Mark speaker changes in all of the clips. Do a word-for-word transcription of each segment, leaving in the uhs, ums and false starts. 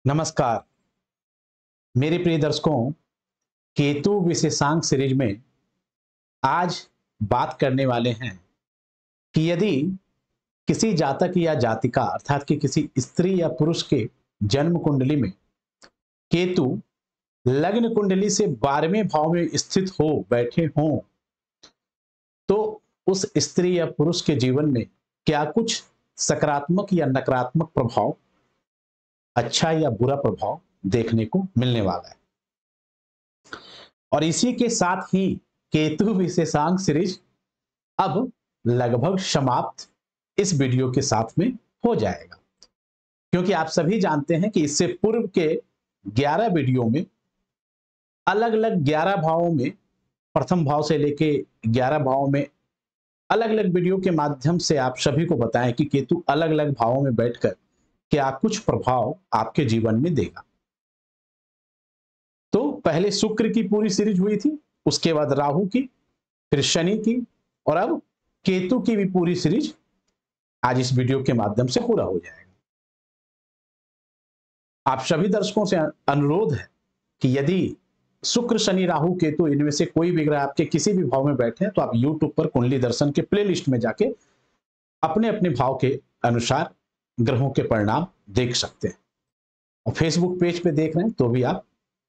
Speaker 1: नमस्कार मेरे प्रिय दर्शकों, केतु विशेषांक सीरीज में आज बात करने वाले हैं कि यदि किसी जातक या जातिका अर्थात कि किसी स्त्री या पुरुष के जन्म कुंडली में केतु लग्न कुंडली से बारहवें भाव में स्थित हो बैठे हों तो उस स्त्री या पुरुष के जीवन में क्या कुछ सकारात्मक या नकारात्मक प्रभाव, अच्छा या बुरा प्रभाव देखने को मिलने वाला है। और इसी के साथ ही केतु विशेषांक सीरीज अब लगभग समाप्त इस वीडियो के साथ में हो जाएगा, क्योंकि आप सभी जानते हैं कि इससे पूर्व के ग्यारह वीडियो में अलग अलग ग्यारह भावों में, प्रथम भाव से लेके ग्यारह भावों में अलग अलग वीडियो के माध्यम से आप सभी को बताएं कि केतु अलग अलग भावों में बैठकर क्या कुछ प्रभाव आपके जीवन में देगा। तो पहले शुक्र की पूरी सीरीज हुई थी, उसके बाद राहु की, फिर शनि की, और अब केतु की भी पूरी सीरीज आज इस वीडियो के माध्यम से पूरा हो जाएगा। आप सभी दर्शकों से अनुरोध है कि यदि शुक्र, शनि, राहु, केतु इनमें से कोई भी ग्रह आपके किसी भी भाव में बैठे हैं तो आप यूट्यूब पर कुंडली दर्शन के प्लेलिस्ट में जाके अपने अपने भाव के अनुसार ग्रहों के परिणाम देख सकते हैं। और फेसबुक पेज पे देख रहे हैं तो भी आप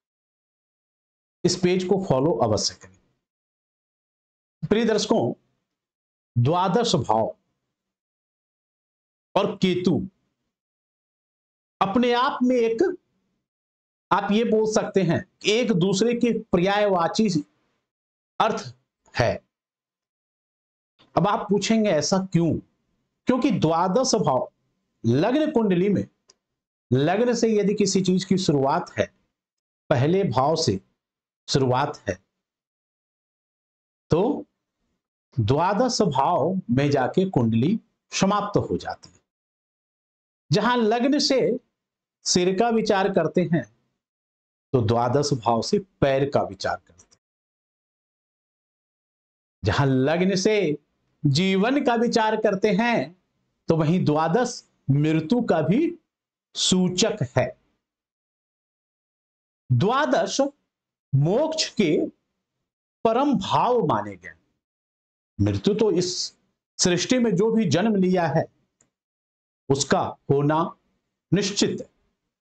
Speaker 1: इस पेज को फॉलो अवश्य करें। प्रिय दर्शकों, द्वादश भाव और केतु अपने आप में एक, आप ये बोल सकते हैं, एक दूसरे के पर्यायवाची अर्थ है। अब आप पूछेंगे ऐसा क्यों? क्योंकि द्वादश भाव लग्न कुंडली में, लग्न से यदि किसी चीज की शुरुआत है, पहले भाव से शुरुआत है, तो द्वादश भाव में जाके कुंडली समाप्त हो जाती है। जहां लग्न से सिर का विचार करते हैं तो द्वादश भाव से पैर का विचार करते हैं। जहां लग्न से जीवन का विचार करते हैं तो वहीं द्वादश मृत्यु का भी सूचक है। द्वादश मोक्ष के परम भाव माने गए। मृत्यु तो इस सृष्टि में जो भी जन्म लिया है उसका होना निश्चित है,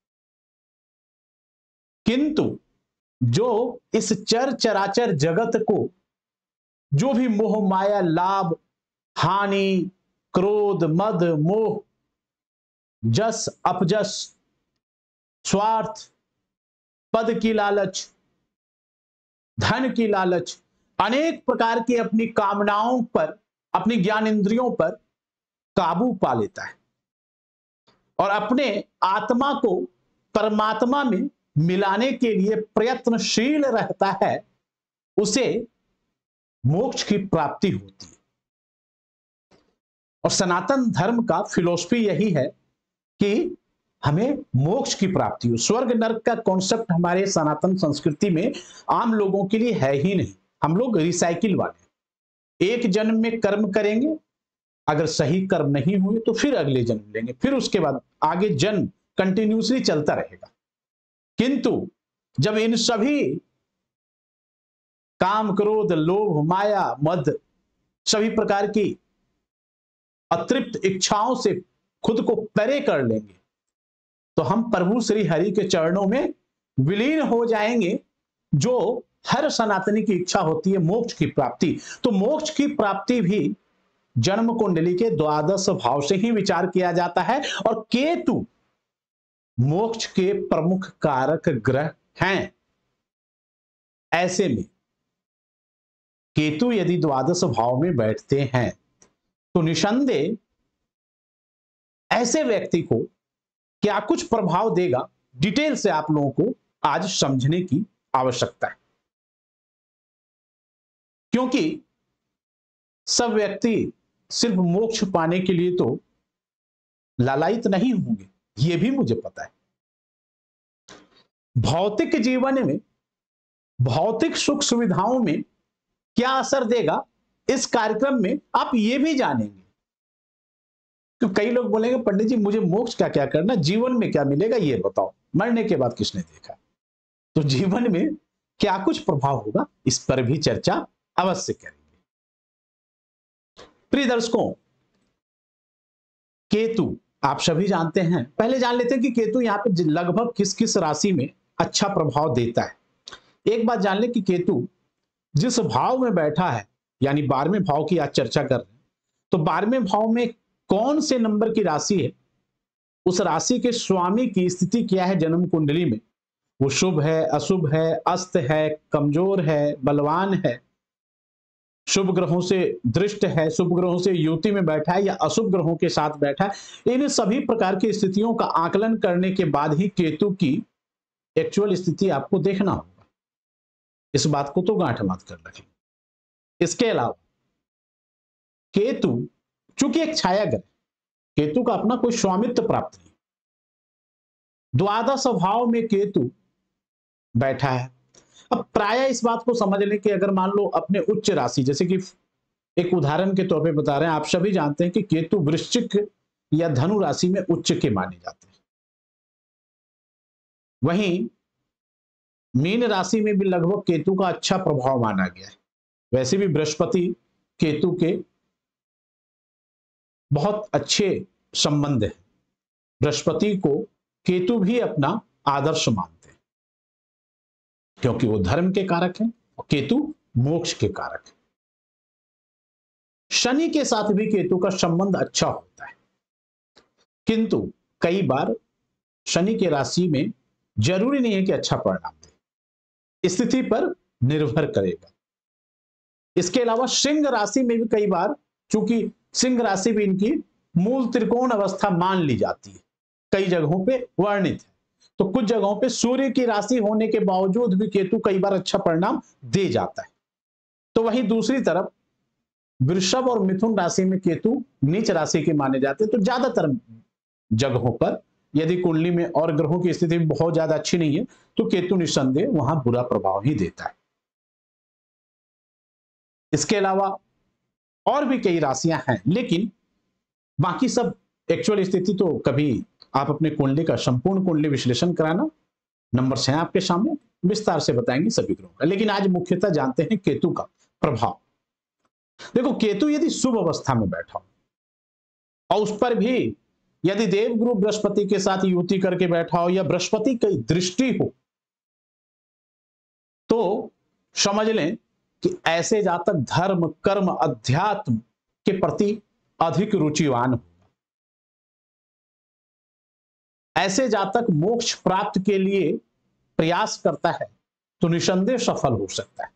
Speaker 1: किंतु जो इस चर चराचर जगत को जो भी मोह माया, लाभ, हानि, क्रोध, मद, मोह, जस, अपजस, स्वार्थ, पद की लालच, धन की लालच, अनेक प्रकार की अपनी कामनाओं पर, अपनी ज्ञान इंद्रियों पर काबू पा लेता है और अपने आत्मा को परमात्मा में मिलाने के लिए प्रयत्नशील रहता है, उसे मोक्ष की प्राप्ति होती है। और सनातन धर्म का फिलॉसफी यही है कि हमें मोक्ष की प्राप्ति हो। स्वर्ग नरक का कॉन्सेप्ट हमारे सनातन संस्कृति में आम लोगों के लिए है ही नहीं। हम लोग रिसाइकिल वाले, एक जन्म में कर्म करेंगे, अगर सही कर्म नहीं हुए तो फिर अगले जन्म लेंगे, फिर उसके बाद आगे जन्म कंटिन्यूसली चलता रहेगा। किंतु जब इन सभी काम, क्रोध, लोभ, माया, मद, सभी प्रकार की अतृप्त इच्छाओं से खुद को परे कर लेंगे तो हम प्रभु श्री हरि के चरणों में विलीन हो जाएंगे, जो हर सनातनी की इच्छा होती है, मोक्ष की प्राप्ति। तो मोक्ष की प्राप्ति भी जन्म कुंडली के द्वादश भाव से ही विचार किया जाता है। और केतु मोक्ष के प्रमुख कारक ग्रह हैं। ऐसे में केतु यदि द्वादश भाव में बैठते हैं तो निसंदेह ऐसे व्यक्ति को क्या कुछ प्रभाव देगा, डिटेल से आप लोगों को आज समझने की आवश्यकता है। क्योंकि सब व्यक्ति सिर्फ मोक्ष पाने के लिए तो लालायित नहीं होंगे, यह भी मुझे पता है। भौतिक जीवन में, भौतिक सुख सुविधाओं में क्या असर देगा, इस कार्यक्रम में आप ये भी जानेंगे। तो कई लोग बोलेंगे पंडित जी मुझे मोक्ष का क्या करना, जीवन में क्या मिलेगा ये बताओ, मरने के बाद किसने देखा। तो जीवन में क्या कुछ प्रभाव होगा, इस पर भी चर्चा अवश्य करेंगे। प्रिय दर्शकों, केतु आप सभी जानते हैं, पहले जान लेते हैं कि केतु यहाँ पे लगभग किस किस राशि में अच्छा प्रभाव देता है। एक बात जान ले कि केतु जिस भाव में बैठा है, यानी बारहवें भाव की आज चर्चा कर रहे हैं, तो बारहवें भाव में कौन से नंबर की राशि है, उस राशि के स्वामी की स्थिति क्या है जन्म कुंडली में, वो शुभ है, अशुभ है, अस्त है, कमजोर है, बलवान है, शुभ ग्रहों से दृष्ट है, शुभ ग्रहों से युति में बैठा है या अशुभ ग्रहों के साथ बैठा है। इन सभी प्रकार की स्थितियों का आकलन करने के बाद ही केतु की एक्चुअल स्थिति आपको देखना होगा। इस बात को तो गांठ बांध कर रखें। इसके अलावा केतु चूंकि एक छाया ग्रह, केतु का अपना कोई स्वामित्व प्राप्त नहीं, द्वादश भाव में केतु बैठा है। अब प्राय इस बात को समझ लें कि अगर मान लो अपने उच्च राशि, जैसे कि एक उदाहरण के तौर पे बता रहे हैं, आप सभी जानते हैं कि केतु वृश्चिक या धनु राशि में उच्च के माने जाते हैं। वहीं मीन राशि में भी लगभग केतु का अच्छा प्रभाव माना गया है। वैसे भी बृहस्पति केतु के बहुत अच्छे संबंध है। बृहस्पति को केतु भी अपना आदर्श मानते हैं, क्योंकि वो धर्म के कारक हैं और केतु मोक्ष के कारक है। शनि के साथ भी केतु का संबंध अच्छा होता है, किंतु कई बार शनि के राशि में जरूरी नहीं है कि अच्छा परिणाम दे, स्थिति पर निर्भर करेगा। इसके अलावा सिंह राशि में भी कई बार, चूंकि सिंह राशि भी इनकी मूल त्रिकोण अवस्था मान ली जाती है, कई जगहों पे वर्णित है, तो कुछ जगहों पे सूर्य की राशि होने के बावजूद भी केतु कई बार अच्छा परिणाम दे जाता है। तो वहीं दूसरी तरफ वृषभ और मिथुन राशि में केतु नीच राशि के माने जाते हैं। तो ज्यादातर जगहों पर यदि कुंडली में और ग्रहों की स्थिति बहुत ज्यादा अच्छी नहीं है तो केतु निस्संदेह वहां बुरा प्रभाव ही देता है। इसके अलावा और भी कई राशियां हैं, लेकिन बाकी सब एक्चुअल स्थिति तो कभी आप अपने कुंडली का संपूर्ण कुंडली विश्लेषण कराना, नंबर्स हैं आपके सामने, विस्तार से बताएंगे सभी ग्रहों का। लेकिन आज मुख्यतः जानते हैं केतु का प्रभाव। देखो, केतु यदि शुभ अवस्था में बैठा हो और उस पर भी यदि देवगुरु बृहस्पति के साथ युति करके बैठा हो या बृहस्पति की दृष्टि हो, तो समझ लें कि ऐसे जातक धर्म, कर्म, अध्यात्म के प्रति अधिक रुचिवान होगा। ऐसे जातक मोक्ष प्राप्त के लिए प्रयास करता है तो निसंदेह सफल हो सकता है।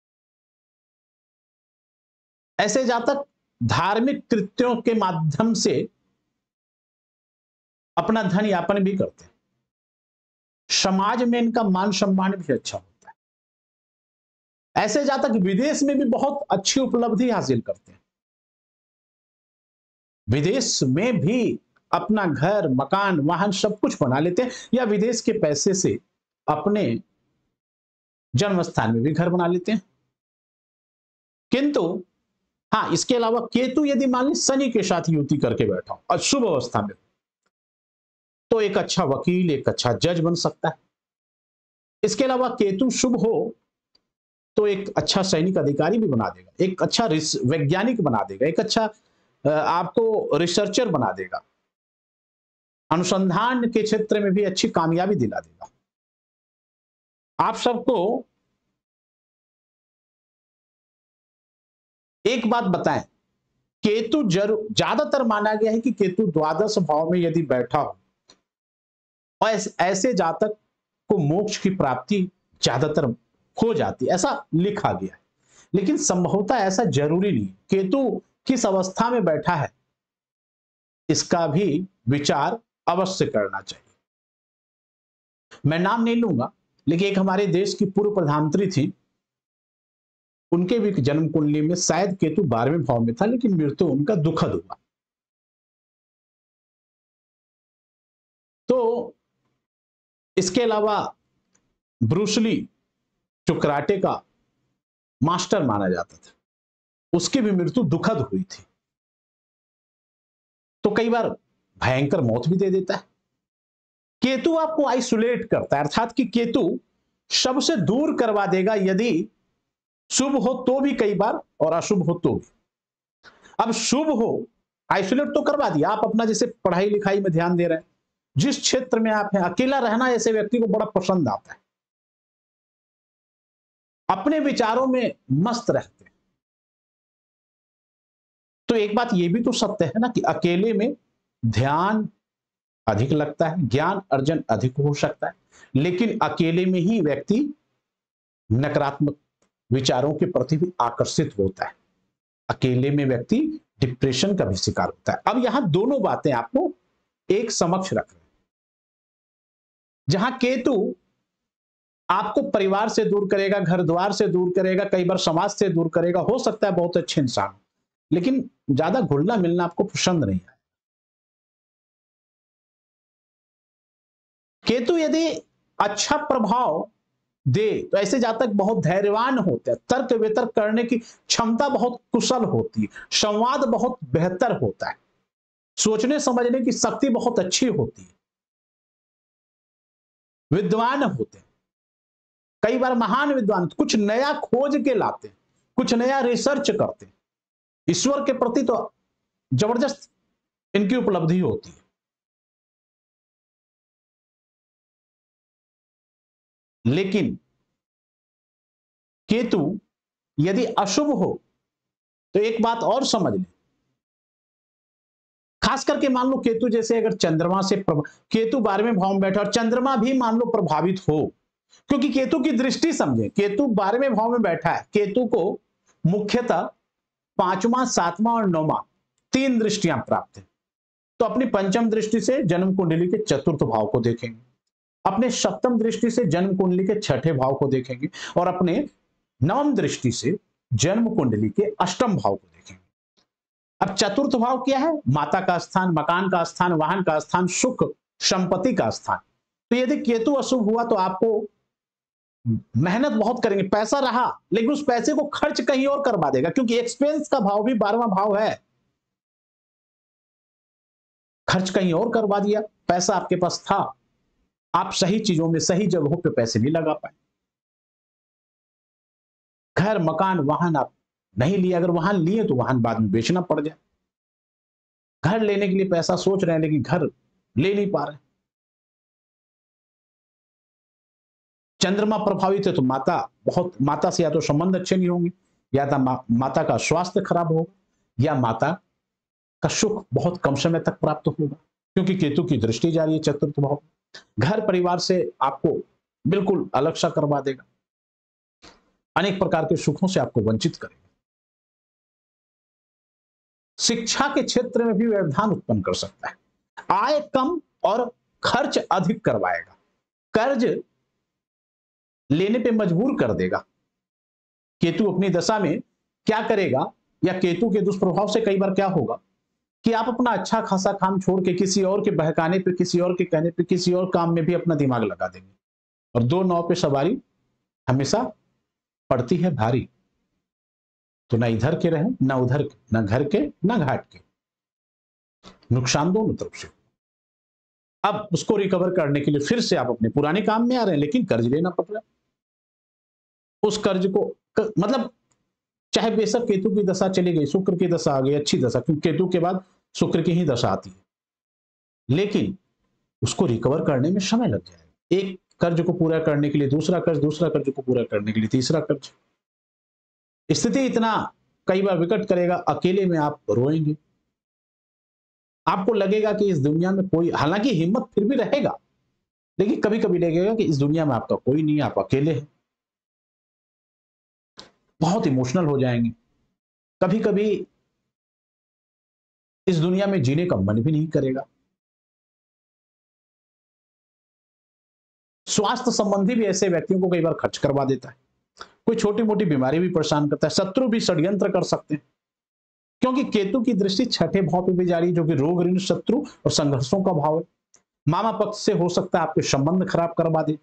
Speaker 1: ऐसे जातक धार्मिक कृत्यों के माध्यम से अपना धन यापन भी करते हैं, समाज में इनका मान सम्मान भी अच्छा होता है। ऐसे जातक विदेश में भी बहुत अच्छी उपलब्धि हासिल करते हैं, विदेश में भी अपना घर, मकान, वाहन सब कुछ बना लेते हैं, या विदेश के पैसे से अपने जन्म स्थान में भी घर बना लेते हैं। किंतु हाँ, इसके अलावा केतु यदि मान ली शनि के साथ युति करके बैठा हो और शुभ अवस्था में, तो एक अच्छा वकील, एक अच्छा जज बन सकता है। इसके अलावा केतु शुभ हो तो एक अच्छा सैनिक अधिकारी भी बना देगा, एक अच्छा वैज्ञानिक बना देगा, एक अच्छा आपको रिसर्चर बना देगा, अनुसंधान के क्षेत्र में भी अच्छी कामयाबी दिला देगा। आप सबको एक बात बताएं, केतु जरूर, ज्यादातर माना गया है कि केतु द्वादश भाव में यदि बैठा हो और ऐसे जातक को मोक्ष की प्राप्ति ज्यादातर हो जाती, ऐसा लिखा गया है। लेकिन संभवतः ऐसा जरूरी नहीं। केतु किस अवस्था में बैठा है इसका भी विचार अवश्य करना चाहिए। मैं नाम नहीं लूंगा, लेकिन एक हमारे देश की पूर्व प्रधानमंत्री थी, उनके भी जन्म कुंडली में शायद केतु बारहवें भाव में था, लेकिन मृत्यु उनका दुखद हुआ। तो इसके अलावा ब्रूस ली जो कराटे का मास्टर माना जाता था, उसकी भी मृत्यु दुखद हुई थी। तो कई बार भयंकर मौत भी दे देता है। केतु आपको आइसोलेट करता है, अर्थात कि केतु सबसे दूर करवा देगा, यदि शुभ हो तो भी कई बार और अशुभ हो तो भी। अब शुभ हो, आइसोलेट तो करवा दिया, आप अपना जैसे पढ़ाई लिखाई में ध्यान दे रहे हैं, जिस क्षेत्र में आप हैं, अकेला रहना ऐसे व्यक्ति को बड़ा पसंद आता है, अपने विचारों में मस्त रहते हैं। तो एक बात यह भी तो सत्य है ना कि अकेले में ध्यान अधिक लगता है, ज्ञान अर्जन अधिक हो सकता है, लेकिन अकेले में ही व्यक्ति नकारात्मक विचारों के प्रति भी आकर्षित होता है, अकेले में व्यक्ति डिप्रेशन का भी शिकार होता है। अब यहां दोनों बातें आपको एक समक्ष रख रहे हैं, जहां केतु आपको परिवार से दूर करेगा, घर द्वार से दूर करेगा, कई बार समाज से दूर करेगा, हो सकता है बहुत अच्छे इंसान, लेकिन ज्यादा घुलना मिलना आपको पसंद नहीं है। केतु यदि अच्छा प्रभाव दे तो ऐसे जातक बहुत धैर्यवान होते हैं, तर्क वितर्क करने की क्षमता बहुत कुशल होती है, संवाद बहुत बेहतर होता है, सोचने समझने की शक्ति बहुत अच्छी होती है, विद्वान होते हैं, कई बार महान विद्वान, कुछ नया खोज के लाते हैं, कुछ नया रिसर्च करते हैं, ईश्वर के प्रति तो जबरदस्त इनकी उपलब्धि होती है। लेकिन केतु यदि अशुभ हो तो एक बात और समझ लें, खास करके मान लो केतु जैसे अगर चंद्रमा से केतु बारहवें भाव में बैठा और चंद्रमा भी मान लो प्रभावित हो, क्योंकि केतु की दृष्टि समझे, केतु बारहवें भाव में बैठा है, केतु को मुख्यतः पांचवा, सातवां और नौवां तीन दृष्टियां प्राप्त है। तो अपनी पंचम दृष्टि से जन्म कुंडली के चतुर्थ भाव को देखेंगे, अपने सप्तम दृष्टि से जन्म कुंडली के छठे भाव को देखेंगे, और अपने नवम दृष्टि से जन्म कुंडली के अष्टम भाव को देखेंगे। अब चतुर्थ भाव क्या है? माता का स्थान, मकान का स्थान, वाहन का स्थान, सुख संपत्ति का स्थान। तो यदि केतु अशुभ हुआ तो आपको मेहनत बहुत करेंगे, पैसा रहा लेकिन उस पैसे को खर्च कहीं और करवा देगा, क्योंकि एक्सपेंस का भाव भी बारहवां भाव है, खर्च कहीं और करवा दिया। पैसा आपके पास था, आप सही चीजों में सही जगहों पे पैसे नहीं लगा पाए, घर मकान वाहन आप नहीं लिए, अगर वाहन लिए तो वाहन बाद में बेचना पड़ जाए, घर लेने के लिए पैसा सोच रहे हैं लेकिन घर ले नहीं पा रहे। चंद्रमा प्रभावित है तो माता बहुत माता से या तो संबंध अच्छे नहीं होंगे, या तो मा, माता का स्वास्थ्य खराब होगा, या माता का सुख बहुत कम समय तक प्राप्त होगा, क्योंकि केतु की दृष्टि जा रही है चतुर्थ भाव। घर परिवार से आपको बिल्कुल अलग सा करवा देगा, अनेक प्रकार के सुखों से आपको वंचित करेगा, शिक्षा के क्षेत्र में भी व्यवधान उत्पन्न कर सकता है, आय कम और खर्च अधिक करवाएगा, कर्ज लेने पे मजबूर कर देगा। केतु अपनी दशा में क्या करेगा, या केतु के दुष्प्रभाव से कई बार क्या होगा कि आप अपना अच्छा खासा काम छोड़ के किसी और के बहकाने पे, किसी और के कहने पे, किसी और काम में भी अपना दिमाग लगा देंगे, और दो नाव पे सवारी हमेशा पड़ती है भारी, तो ना इधर के रहे ना उधर के, ना घर के ना घाट के, नुकसान दोनों तरफ से। अब उसको रिकवर करने के लिए फिर से आप अपने पुराने काम में आ रहे हैं, लेकिन कर्ज लेना पड़ रहा है। उस कर्ज को कर, मतलब चाहे बेशक केतु की दशा चली गई, शुक्र की दशा आ गई, अच्छी दशा, क्योंकि केतु के बाद शुक्र की ही दशा आती है, लेकिन उसको रिकवर करने में समय लग जाएगा। एक कर्ज को पूरा करने के लिए दूसरा कर्ज, दूसरा कर्ज को पूरा करने के लिए तीसरा कर्ज। स्थिति इतना कई बार विकट करेगा, अकेले में आप रोएंगे, आपको लगेगा कि इस दुनिया में कोई, हालांकि हिम्मत फिर भी रहेगा, लेकिन कभी कभी लगेगा कि इस दुनिया में आपका कोई नहीं, आप अकेले हैं। बहुत इमोशनल हो जाएंगे, कभी कभी इस दुनिया में जीने का मन भी नहीं करेगा। स्वास्थ्य संबंधी भी ऐसे व्यक्तियों को कई बार खर्च करवा देता है, कोई छोटी मोटी बीमारी भी परेशान करता है, शत्रु भी षड्यंत्र कर सकते हैं, क्योंकि केतु की दृष्टि छठे भाव पे भी जा रही है, जो कि रोग, ऋण, शत्रु और संघर्षों का भाव है। मामा पक्ष से हो सकता है आपके संबंध खराब करवा दे,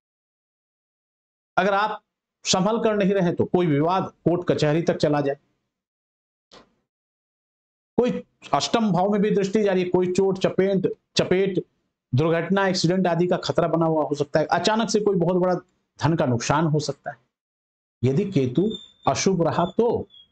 Speaker 1: अगर आप संभल कर नहीं रहे तो कोई विवाद कोर्ट कचहरी तक चला जाए, कोई अष्टम भाव में भी दृष्टि जा रही है, कोई चोट चपेट चपेट दुर्घटना एक्सीडेंट आदि का खतरा बना हुआ हो सकता है, अचानक से कोई बहुत बड़ा धन का नुकसान हो सकता है यदि केतु अशुभ रहा तो।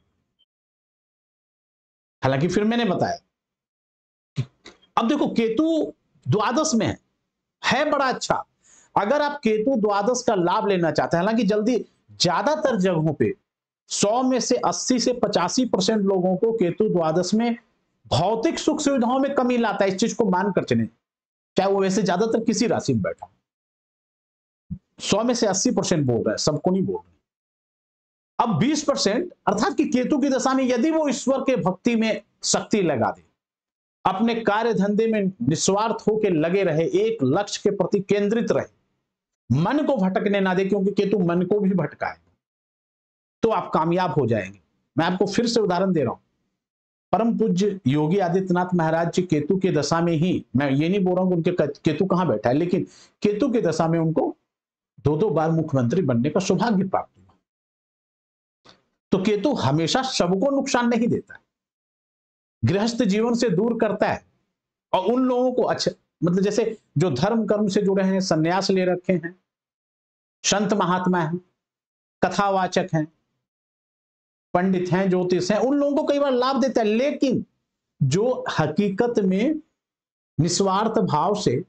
Speaker 1: हालांकि फिर मैंने बताया कि अब देखो केतु द्वादश में है, है बड़ा अच्छा। अगर आप केतु द्वादश का लाभ लेना चाहते हैं, हालांकि जल्दी ज्यादातर जगहों पे सौ में से अस्सी से पचासी परसेंट लोगों को केतु द्वादश में भौतिक सुख सुविधाओं में कमी लाता है, इस चीज को मानकर चले, चाहे वो वैसे ज्यादातर किसी राशि में बैठा। सौ में से अस्सी परसेंट बोल रहा है, सबको नहीं बोल रहे। अब बीस परसेंट अर्थात कि केतु की दशा में यदि वो ईश्वर के भक्ति में शक्ति लगा दे, अपने कार्य धंधे में निस्वार्थ होकर लगे रहे, एक लक्ष्य के प्रति केंद्रित रहे, मन को भटकने ना दे, क्योंकि केतु मन को भी भटकाए, तो आप कामयाब हो जाएंगे। मैं आपको फिर से उदाहरण दे रहा हूं, परम पूज्य योगी आदित्यनाथ महाराज जी केतु की दशा में ही, मैं ये नहीं बोल रहा हूं कि उनके केतु कहां बैठा है, लेकिन केतु की दशा में उनको दो दो बार मुख्यमंत्री बनने का सौभाग्य प्राप्त हुआ। तो केतु हमेशा सबको नुकसान नहीं देता है, गृहस्थ जीवन से दूर करता है, और उन लोगों को अच्छा, मतलब जैसे जो धर्म कर्म से जुड़े हैं, संन्यास ले रखे हैं, संत महात्मा हैं, कथावाचक हैं, पंडित हैं, ज्योतिष हैं, उन लोगों को कई बार लाभ देता है। लेकिन जो हकीकत में निस्वार्थ भाव से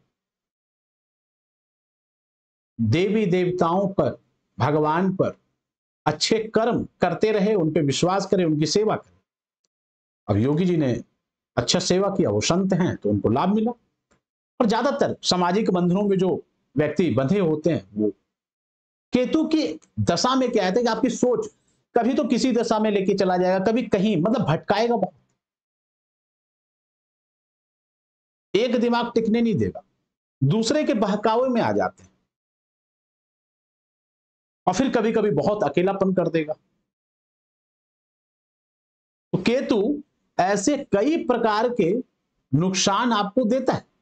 Speaker 1: देवी देवताओं पर, भगवान पर अच्छे कर्म करते रहे, उन पर विश्वास करें, उनकी सेवा करें। अब योगी जी ने अच्छा सेवा किया, वो संत हैं तो उनको लाभ मिला। और ज्यादातर सामाजिक बंधनों में जो व्यक्ति बंधे होते हैं, वो केतु की दशा में क्या है कि आपकी सोच कभी तो किसी दशा में लेके चला जाएगा, कभी कहीं, मतलब भटकाएगा बहुत, एक दिमाग टिकने नहीं देगा, दूसरे के बहकावे में आ जाते हैं, और फिर कभी कभी बहुत अकेलापन कर देगा। तो केतु ऐसे कई प्रकार के नुकसान आपको देता है।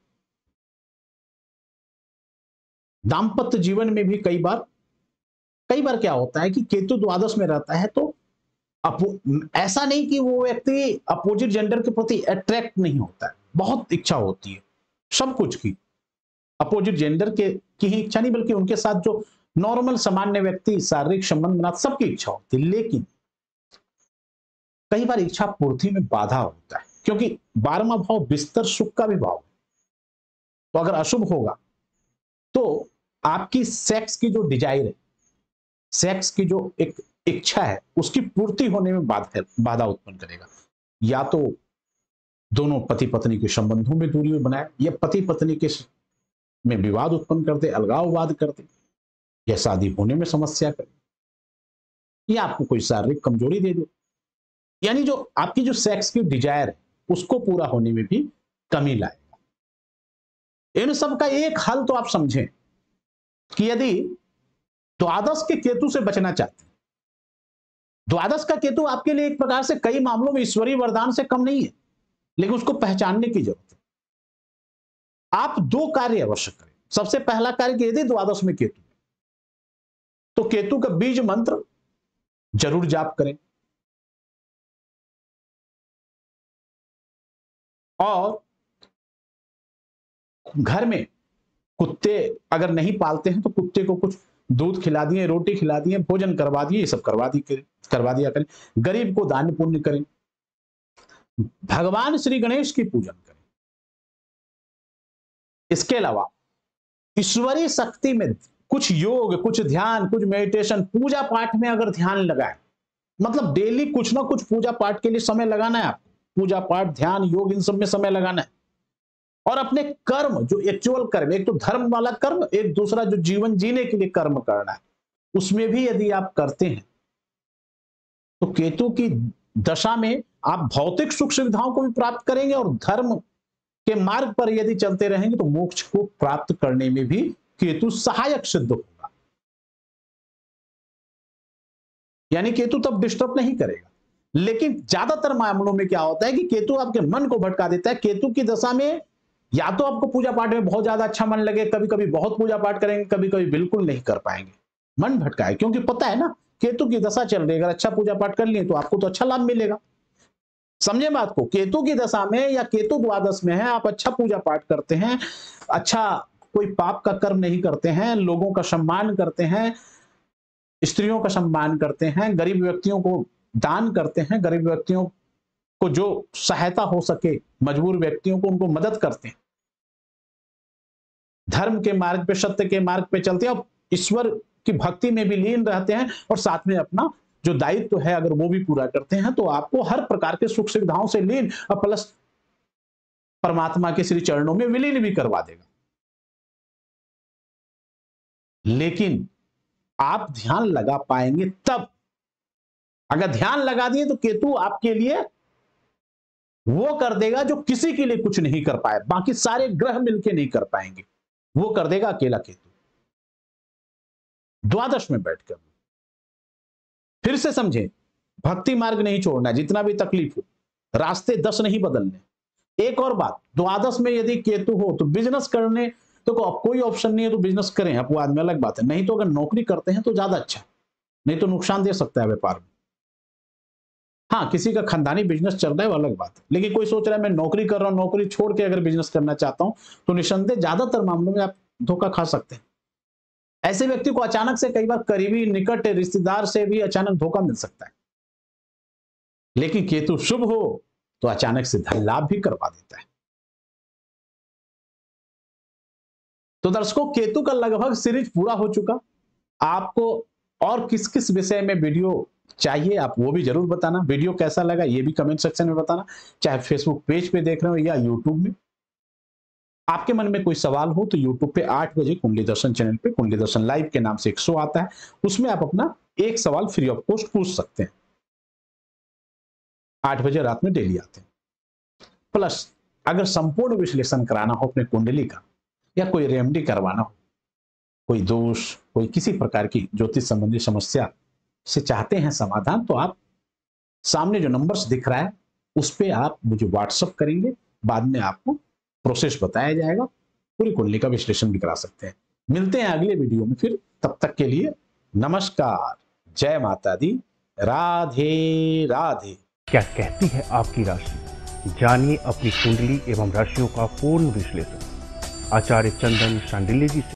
Speaker 1: दाम्पत्य जीवन में भी कई बार कई बार क्या होता है कि केतु द्वादश में रहता है तो ऐसा नहीं कि वो व्यक्ति अपोजिट जेंडर के प्रति अट्रैक्ट नहीं होता है, बहुत इच्छा होती है सब कुछ की, अपोजिट जेंडर के की ही इच्छा नहीं, बल्कि उनके साथ जो नॉर्मल सामान्य व्यक्ति शारीरिक संबंध बना, सबकी इच्छा होती है। लेकिन कई बार इच्छा पूर्ति में बाधा होता है, क्योंकि बारहवां भाव बिस्तर सुख का भी भाव है। तो अगर अशुभ होगा तो आपकी सेक्स की जो डिजायर है, सेक्स की जो एक इच्छा है, उसकी पूर्ति होने में बाधा बाधा उत्पन्न करेगा। या तो दोनों पति पत्नी के संबंधों में दूरी बनाए, या पति पत्नी के में विवाद उत्पन्न कर दे, अलगाववाद कर दे, या शादी होने में समस्या करे, या आपको कोई शारीरिक कमजोरी दे दे, यानी जो आपकी जो सेक्स की डिजायर है उसको पूरा होने में भी कमी लाएगा। इन सब का एक हल तो आप समझें कि यदि द्वादश के केतु से बचना चाहते हैं, द्वादश का केतु आपके लिए एक प्रकार से कई मामलों में ईश्वरीय वरदान से कम नहीं है, लेकिन उसको पहचानने की जरूरत है। आप दो कार्य अवश्य करें। सबसे पहला कार्य कि यदि द्वादश में केतु तो केतु का बीज मंत्र जरूर जाप करें, और घर में कुत्ते अगर नहीं पालते हैं तो कुत्ते को कुछ दूध खिला दिए, रोटी खिला दिए, भोजन करवा दिए, ये सब करवा दी करवा दिया करें। गरीब को दान पुण्य करें, भगवान श्री गणेश की पूजन करें। इसके अलावा ईश्वरीय शक्ति में कुछ योग, कुछ ध्यान, कुछ मेडिटेशन, पूजा पाठ में अगर ध्यान लगाए, मतलब डेली कुछ ना कुछ पूजा पाठ के लिए समय लगाना है आपको, पूजा पाठ, ध्यान, योग, इन सब में समय लगाना है। और अपने कर्म, जो एक्चुअल कर्म, एक तो धर्म वाला कर्म, एक दूसरा जो जीवन जीने के लिए कर्म करना है, उसमें भी यदि आप करते हैं तो केतु की दशा में आप भौतिक सुख सुविधाओं को भी प्राप्त करेंगे, और धर्म के मार्ग पर यदि चलते रहेंगे तो मोक्ष को प्राप्त करने में भी केतु सहायक सिद्ध होगा। यानी केतु तब डिस्टर्ब नहीं करेगा। लेकिन ज्यादातर मामलों में क्या होता है कि केतु आपके मन को भटका देता है। केतु की दशा में या तो आपको पूजा पाठ में बहुत ज्यादा अच्छा मन लगे, कभी कभी बहुत पूजा पाठ करेंगे, कभी कभी बिल्कुल नहीं कर पाएंगे, मन भटकाए, क्योंकि पता है ना केतु की दशा चल रही है, अगर अच्छा पूजा पाठ कर लिए तो आपको तो अच्छा लाभ मिलेगा। समझे बात को। केतु की दशा में या केतु द्वादश में है, आप अच्छा पूजा पाठ करते हैं, अच्छा कोई पाप का कर्म नहीं करते हैं, लोगों का सम्मान करते हैं, स्त्रियों का सम्मान करते हैं, गरीब व्यक्तियों को दान करते हैं, गरीब व्यक्तियों को जो सहायता हो सके, मजबूर व्यक्तियों को उनको मदद करते हैं, धर्म के मार्ग पे, सत्य के मार्ग पे चलते हैं और ईश्वर की भक्ति में भी लीन रहते हैं और साथ में अपना जो दायित्व है अगर वो भी पूरा करते हैं तो आपको हर प्रकार के सुख सुविधाओं से लीन और प्लस परमात्मा के श्री चरणों में विलीन भी करवा देगा। लेकिन आप ध्यान लगा पाएंगे तब, अगर ध्यान लगा दिए तो केतु आपके लिए वो कर देगा जो किसी के लिए कुछ नहीं कर पाए, बाकी सारे ग्रह मिलके नहीं कर पाएंगे, वो कर देगा अकेला केतु द्वादश में बैठकर। फिर से समझे, भक्ति मार्ग नहीं छोड़ना, जितना भी तकलीफ हो, रास्ते दस नहीं बदलने। एक और बात, द्वादश में यदि केतु हो तो बिजनेस करने तो को, कोई ऑप्शन नहीं है तो बिजनेस करें, अपवाद में अलग बात है, नहीं तो अगर नौकरी करते हैं तो ज्यादा अच्छा, नहीं तो नुकसान दे सकता है व्यापार में। हाँ, किसी का खानदानी बिजनेस चल रहा है वो अलग बात है, लेकिन कोई सोच रहा है मैं नौकरी कर रहा हूं, नौकरी छोड़ के अगर बिजनेस करना चाहता हूं तो निसंदेह ज्यादातर मामलों में आप धोखा खा सकते हैं। ऐसे व्यक्ति को अचानक से कई बार करीबी निकट रिश्तेदार से भी अचानक धोखा मिल सकता है, लेकिन केतु शुभ हो तो अचानक से धन लाभ भी करवा देता है। तो दर्शकों, केतु का लगभग सीरीज पूरा हो चुका। आपको और किस किस विषय में वीडियो चाहिए आप वो भी जरूर बताना। वीडियो कैसा लगा ये भी कमेंट सेक्शन में बताना, चाहे फेसबुक पेज पे देख रहे हो या यूट्यूब में। आपके मन में कोई सवाल हो तो यूट्यूब पे आठ बजे कुंडली दर्शन चैनल पे कुंडली दर्शन लाइव के नाम से एक शो आता है, उसमें आप अपना एक सवाल फ्री ऑफ कॉस्ट पूछ सकते हैं। आठ बजे रात में डेली आते हैं। प्लस अगर संपूर्ण विश्लेषण कराना हो अपने कुंडली का या कोई रेमेडी करवाना हो, कोई दोष, कोई किसी प्रकार की ज्योतिष संबंधी समस्या से चाहते हैं समाधान, तो आप सामने जो नंबर्स दिख रहा है उस पे आप मुझे व्हाट्सएप करेंगे, बाद में आपको प्रोसेस बताया जाएगा, पूरी कुंडली का विश्लेषण भी करा सकते हैं। मिलते हैं अगले वीडियो में फिर, तब तक के लिए नमस्कार, जय माता दी, राधे राधे।
Speaker 2: क्या कहती है आपकी राशि, जानिए अपनी कुंडली एवं राशियों का पूर्ण विश्लेषण आचार्य चंदन शांडिल्य जी से।